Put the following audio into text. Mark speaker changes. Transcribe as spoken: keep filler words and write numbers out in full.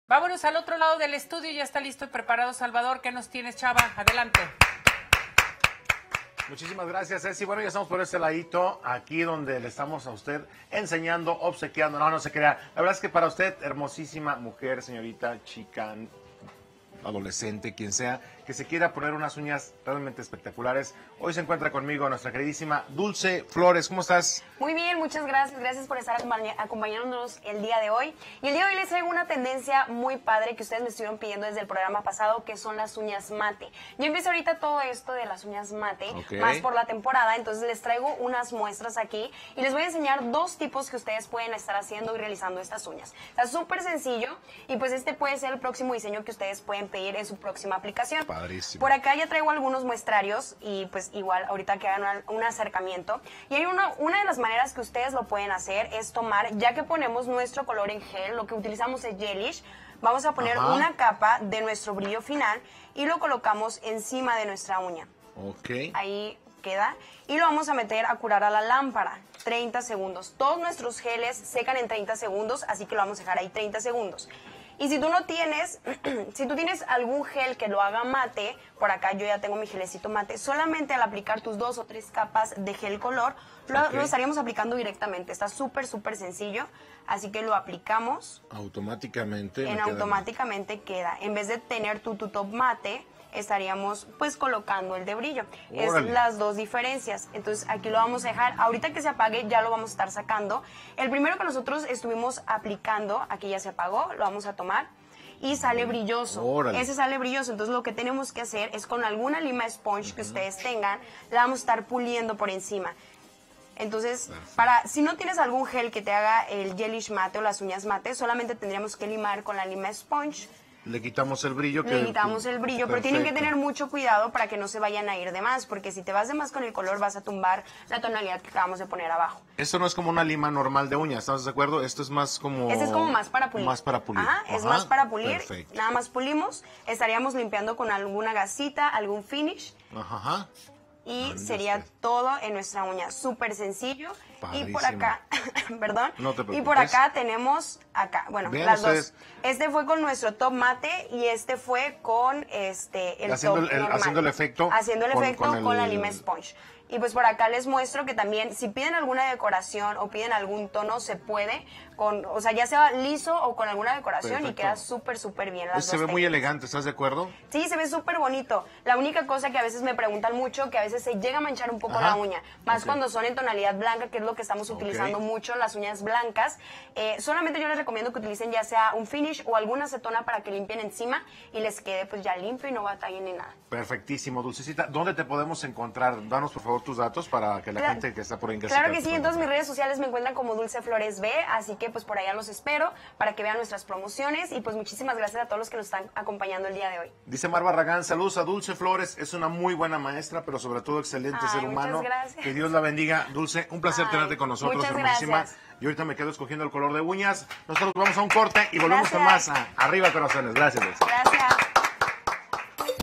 Speaker 1: Vámonos al otro lado del estudio, ya está listo y preparado Salvador. ¿Qué nos tienes, chava? Adelante.
Speaker 2: Muchísimas gracias, Ceci. Bueno, ya estamos por este ladito, aquí donde le estamos a usted enseñando, obsequiando. No, no se crea. La verdad es que para usted, hermosísima mujer, señorita, chica, adolescente, quien sea, que se quiera poner unas uñas realmente espectaculares, hoy se encuentra conmigo nuestra queridísima Dulce Flores. ¿Cómo estás?
Speaker 3: Muy bien, muchas gracias. Gracias por estar acompañándonos el día de hoy. Y el día de hoy les traigo una tendencia muy padre que ustedes me estuvieron pidiendo desde el programa pasado, que son las uñas mate. Yo empiezo ahorita todo esto de las uñas mate, okay, más por la temporada, entonces les traigo unas muestras aquí y les voy a enseñar dos tipos que ustedes pueden estar haciendo y realizando estas uñas. Está súper sencillo y pues este puede ser el próximo diseño que ustedes pueden pedir en su próxima aplicación.
Speaker 2: Padrísimo.
Speaker 3: Por acá ya traigo algunos muestrarios y pues igual ahorita que hagan un acercamiento. Y hay una, una de las maneras que ustedes lo pueden hacer es tomar, ya que ponemos nuestro color en gel, lo que utilizamos es gelish, vamos a poner Ajá. una capa de nuestro brillo final y lo colocamos encima de nuestra uña.
Speaker 2: Ok.
Speaker 3: Ahí queda. Y lo vamos a meter a curar a la lámpara, treinta segundos. Todos nuestros geles secan en treinta segundos, así que lo vamos a dejar ahí treinta segundos. Y si tú no tienes, si tú tienes algún gel que lo haga mate, por acá yo ya tengo mi gelecito mate, solamente al aplicar tus dos o tres capas de gel color, lo, okay. lo estaríamos aplicando directamente. Está súper, súper sencillo, así que lo aplicamos.
Speaker 2: Automáticamente.
Speaker 3: En automáticamente queda. En vez de tener tu, tu top mate, estaríamos pues colocando el de brillo. Órale. Es las dos diferencias. Entonces aquí lo vamos a dejar. Ahorita que se apague ya lo vamos a estar sacando. El primero que nosotros estuvimos aplicando, aquí ya se apagó, lo vamos a tomar y sale brilloso. Órale. Ese sale brilloso. Entonces lo que tenemos que hacer es con alguna lima sponge uh-huh. que ustedes tengan, la vamos a estar puliendo por encima. Entonces, para si no tienes algún gel que te haga el gelish mate o las uñas mate, solamente tendríamos que limar con la lima sponge.
Speaker 2: Le quitamos el brillo. Que
Speaker 3: Le quitamos el brillo, perfecto. Pero tienen que tener mucho cuidado para que no se vayan a ir de más, porque si te vas de más con el color vas a tumbar la tonalidad que acabamos de poner abajo.
Speaker 2: Esto no es como una lima normal de uñas, ¿estás de acuerdo? Esto es más como...
Speaker 3: Este es como más para pulir.
Speaker 2: Más para pulir.
Speaker 3: Ajá, es Ajá, más para pulir.
Speaker 2: Perfecto.
Speaker 3: Nada más pulimos, estaríamos limpiando con alguna gasita, algún finish.
Speaker 2: Ajá.
Speaker 3: Y sería está? todo en nuestra uña, súper sencillo. Padrísimo. Y por acá, perdón,
Speaker 2: no te preocupes.
Speaker 3: Y por acá tenemos, acá, bueno,
Speaker 2: Vean
Speaker 3: las
Speaker 2: ustedes.
Speaker 3: dos. Este fue con nuestro top mate y este fue con este el
Speaker 2: haciendo
Speaker 3: top
Speaker 2: el,
Speaker 3: normal.
Speaker 2: Haciendo el efecto.
Speaker 3: Haciendo el
Speaker 2: con,
Speaker 3: efecto
Speaker 2: con,
Speaker 3: con,
Speaker 2: el...
Speaker 3: con la lima sponge. Y pues por acá les muestro que también, si piden alguna decoración o piden algún tono, se puede, con, o sea, ya sea liso o con alguna decoración. Perfecto. Y queda súper, súper bien. Las
Speaker 2: se ve técnicas. Muy elegante, ¿estás de acuerdo?
Speaker 3: Sí, se ve súper bonito. La única cosa que a veces me preguntan mucho, que a veces se llega a manchar un poco Ajá. la uña, más okay. cuando son en tonalidad blanca, que es lo que estamos okay. utilizando mucho, las uñas blancas. Eh, solamente yo les recomiendo que utilicen ya sea un finish o alguna acetona para que limpien encima y les quede pues ya limpio y no batallen ni nada.
Speaker 2: Perfectísimo, Dulcecita. ¿Dónde te podemos encontrar? Danos por favor tus datos para que la
Speaker 3: claro,
Speaker 2: gente que está por ahí en casa.
Speaker 3: Claro que sí, en todas mis redes sociales me encuentran como Dulce Flores B, así que pues por allá los espero para que vean nuestras promociones y pues muchísimas gracias a todos los que nos están acompañando el día de hoy.
Speaker 2: Dice Mar Barragán, saludos a Dulce Flores, es una muy buena maestra, pero sobre todo excelente
Speaker 3: Ay,
Speaker 2: ser humano.
Speaker 3: Muchas gracias.
Speaker 2: Que Dios la bendiga. Dulce, un placer Ay, tenerte con nosotros,
Speaker 3: muchas
Speaker 2: hermosísima.
Speaker 3: Gracias.
Speaker 2: Y ahorita me quedo escogiendo el color de uñas. Nosotros vamos a un corte y volvemos
Speaker 3: Gracias.
Speaker 2: con más. Arriba corazones, gracias.
Speaker 3: Gracias.